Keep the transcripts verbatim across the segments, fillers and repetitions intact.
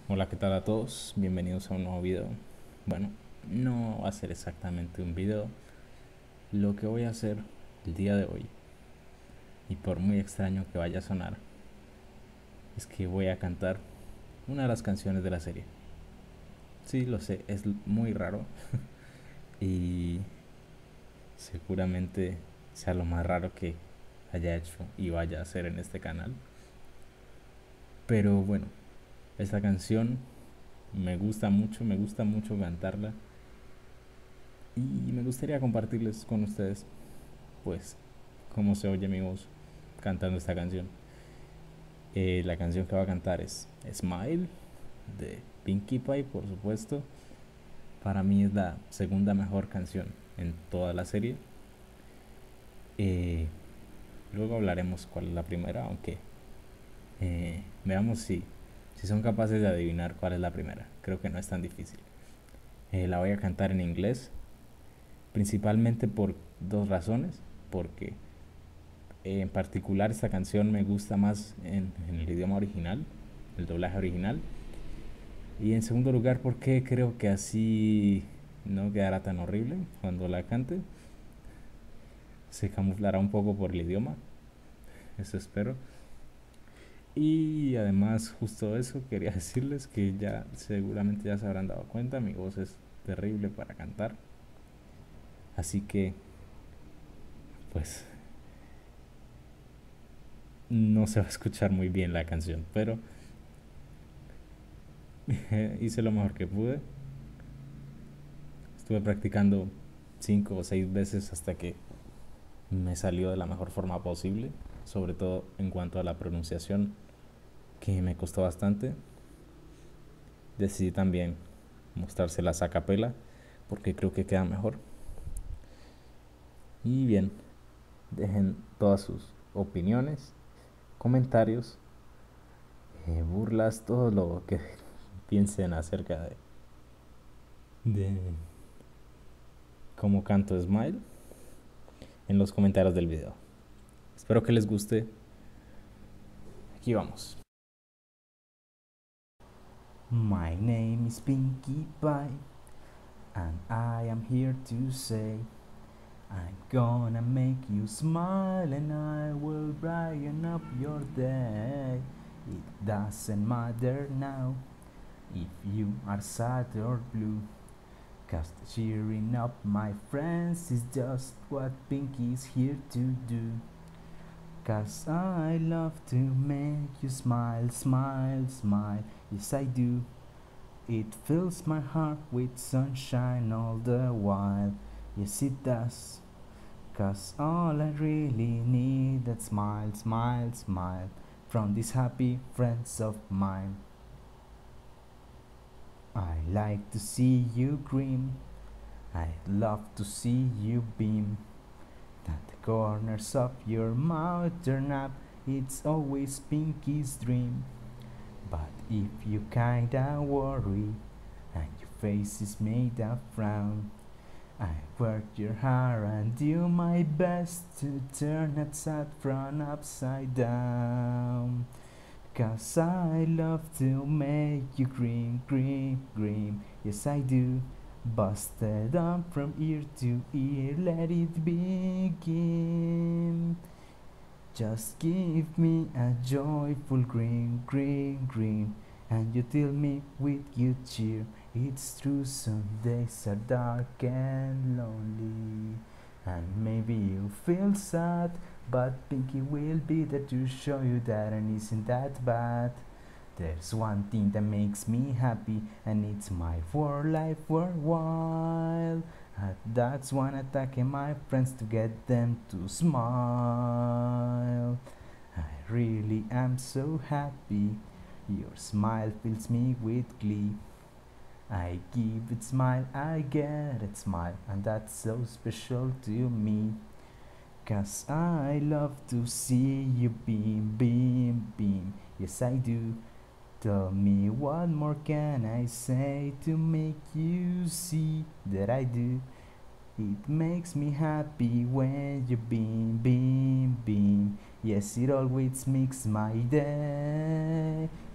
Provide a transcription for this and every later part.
Hola, ¿qué tal a todos? Bienvenidos a un nuevo video. Bueno, no va a ser exactamente un video. Lo que voy a hacer el día de hoy, y por muy extraño que vaya a sonar, es que voy a cantar una de las canciones de la serie. Sí, lo sé, es muy raro y seguramente sea lo más raro que haya hecho y vaya a hacer en este canal. Pero bueno, esta canción me gusta mucho, me gusta mucho cantarla y me gustaría compartirles con ustedes, pues, cómo se oye mi voz cantando esta canción. Eh, la canción que va a cantar es Smile de Pinkie Pie, por supuesto. Para mí es la segunda mejor canción en toda la serie. Eh, Luego hablaremos cuál es la primera, aunque eh, veamos si, si son capaces de adivinar cuál es la primera. Creo que no es tan difícil. Eh, la voy a cantar en inglés, principalmente por dos razones. Porque eh, en particular esta canción me gusta más en, en el idioma original, el doblaje original. Y en segundo lugar, porque creo que así no quedará tan horrible cuando la cante. Se camuflará un poco por el idioma, eso espero. Y además, justo eso, quería decirles que ya seguramente ya se habrán dado cuenta, mi voz es terrible para cantar. Así que, pues, no se va a escuchar muy bien la canción, pero hice lo mejor que pude. Estuve practicando cinco o seis veces hasta que me salió de la mejor forma posible, sobre todo en cuanto a la pronunciación, que me costó bastante. Decidí también mostrárselas a capela porque creo que queda mejor. Y bien, dejen todas sus opiniones, comentarios, eh, burlas, todo lo que piensen acerca de, de cómo canto Smile en los comentarios del video. Espero que les guste. Aquí vamos. My name is Pinkie Pie, and I am here to say I'm gonna make you smile and I will brighten up your day. It doesn't matter now if you are sad or blue, 'cause cheering up my friends is just what Pinky's here to do. 'Cause I love to make you smile, smile, smile, yes I do. It fills my heart with sunshine all the while, yes it does. 'Cause all I really need is smile, smile, smile from these happy friends of mine. I like to see you grin, I love to see you beam. That the corners of your mouth turn up, it's always Pinky's dream. But if you kinda worry and your face is made of frown, I work your hard and do my best to turn that sad frown upside down. 'Cause I love to make you green, green, green, yes I do. Busted up from ear to ear, let it begin. Just give me a joyful green, green, green, and you tell me with good cheer. It's true, some days are dark and lonely, and maybe you feel sad, but Pinky will be there to show you that it isn't that bad. There's one thing that makes me happy, and it's my for life worthwhile. And that's when attacking my friends to get them to smile. I really am so happy. Your smile fills me with glee. I give it smile, I get it smile, and that's so special to me. 'Cause I love to see you beam, beam, beam. Yes, I do. Tell me what more can I say to make you see that I do. It makes me happy when you beam, beam, beam. Yes, it always makes my day.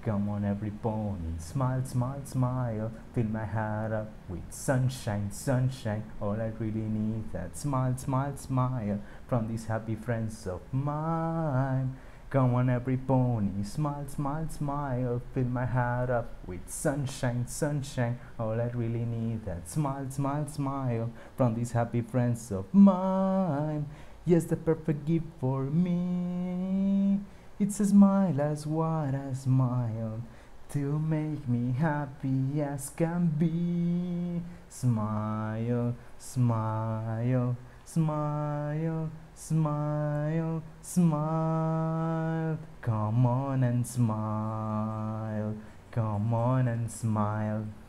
Come on, every pony, smile, smile, smile. Fill my heart up with sunshine, sunshine. All I really need that smile, smile, smile from these happy friends of mine. Come on, every pony, smile, smile, smile. Fill my heart up with sunshine, sunshine. All I really need that smile, smile, smile from these happy friends of mine. Yes, the perfect gift for me. It's a smile as wide as smile to make me happy as can be. Smile, smile, smile, smile, smile. Come on and smile. Come on and smile.